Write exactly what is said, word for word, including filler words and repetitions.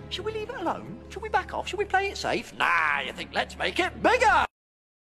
Should we leave it alone? Should we back off? Should we play it safe? Nah, you think let's make it bigger?